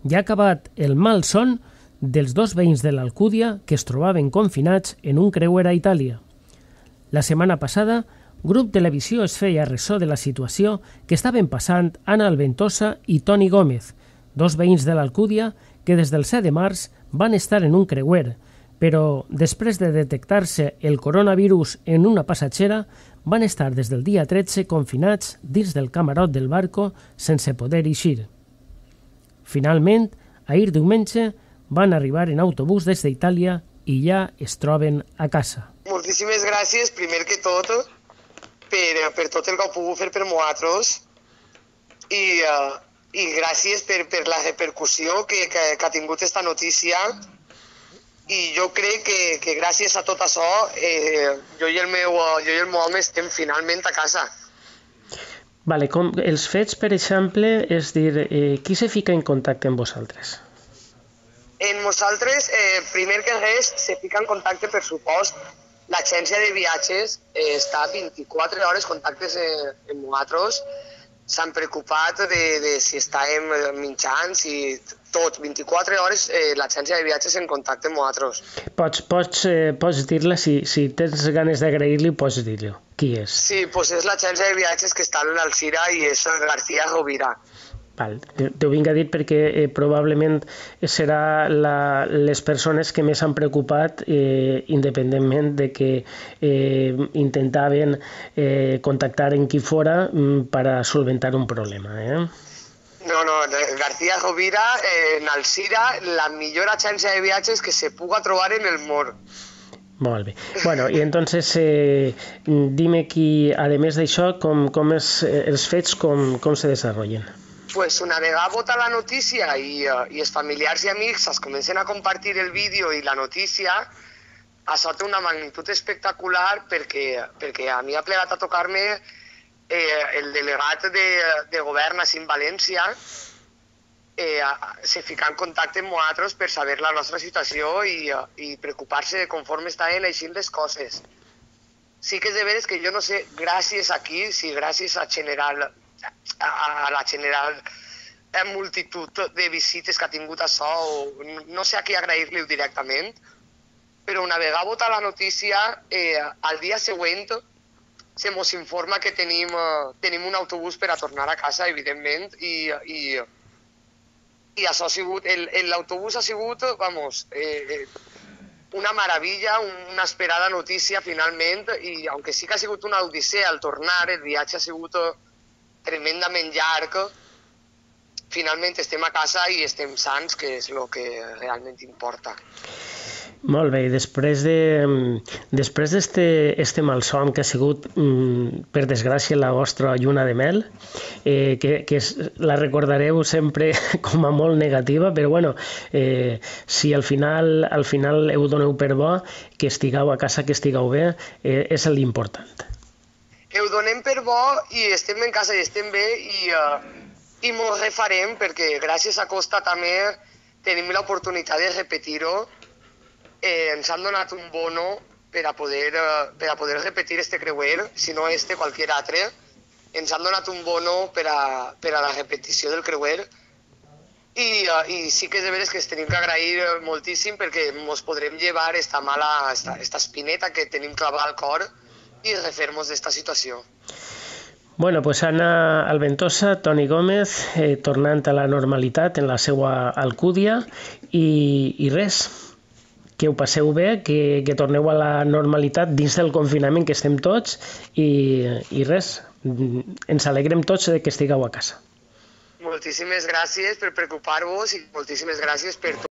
ja ha acabat el malson dels dos veïns de l'Alcúdia que es trobaven confinats en un creuer a Itàlia. La setmana passada, Grup Televisió es feia ressò de la situació que estaven passant Ana Alventosa i Toni Gómez, dos veïns de l'Alcúdia que des del 7 de març van estar en un creuer, però després de detectar-se el coronavirus en una passatgera, van estar des del dia 13 confinats dins del camarot del barco sense poder eixir. Finalment, ahir diumenge, van arribar en autobús des d'Itàlia i ja es troben a casa. Moltíssimes gràcies, primer que tot, per tot el que heu pogut fer per nosaltres i gràcies per la repercussió que ha tingut aquesta notícia. I jo crec que gràcies a tot això jo i el meu home estem finalment a casa. Vale, els fets, per exemple, és dir, qui se fica en contacte amb vosaltres? En nosaltres, primer que res, se fica en contacte, per supost, l'agència de viatges està 24 hores contactes amb nosaltres. S'han preocupat de si estàvem menjant, si tot, 24 hores l'agència de viatges en contacte amb nosaltres. Pots dir-la, si tens ganes d'agrair-li, pots dir-li. Qui és? Sí, doncs és l'agència de viatges que està a l'Alzira i és García Rovira. T'ho vinc a dir perquè probablement serà les persones que més han preocupat independentment de que intentaven contactar amb qui fora per a solventar un problema. No, García Rovira en Alzira, la millor agència de viatges que se puga trobar en el món. Molt bé. Bueno, i entonces dime aquí, a més d'això, com els fets com se desenvolupen. Pues una vegada vota la notícia i els familiars i amics es comencen a compartir el vídeo i la notícia, això té una magnitud espectacular perquè a mi ha plegat a tocar-me el delegat de govern ací en València se fica en contacte amb nosaltres per saber la nostra situació i preocupar-se de conforme estaven així les coses. Sí que és de veres que jo no sé, gràcies a qui, si gràcies a la general multitud de visites que ha tingut això, no sé a qui agrair-li directament, però una vegada vota la notícia, al dia següent se mos informa que tenim un autobús per a tornar a casa, evidentment, i això ha sigut, l'autobús ha sigut, una meravella, una esperada notícia finalment, i aunque sí que ha sigut una odissea al tornar, el viatge ha sigut tremendament llarg, finalment estem a casa i estem sans, que és el que realment importa. Molt bé, i després d'este malson que ha sigut, per desgràcia, la vostra lluna de mel, que la recordareu sempre com a molt negativa, però bueno, si al final ho doneu per bo, que estigueu a casa, que estigueu bé, és l'important. Ho donem per bo i estem en casa i estem bé i mos refarem perquè gràcies a Costa també tenim l'oportunitat de repetir-ho. Ens han donat un bono per a poder repetir este creuer, si no qualsevol altre. Ens han donat un bono per a la repetició del creuer i sí que és de veres que es tenim que agrair moltíssim perquè ens podrem llevar esta espineta que tenim clavada al cor i refer-nos d'esta situació. Bueno, pues Ana Alventosa, Toni Gómez, tornant a la normalitat en la seva Alcúdia i res, que ho passeu bé, que torneu a la normalitat dins del confinament que estem tots i res, ens alegrem tots que estigueu a casa. Moltíssimes gràcies per preocupar-vos i moltíssimes gràcies per tot.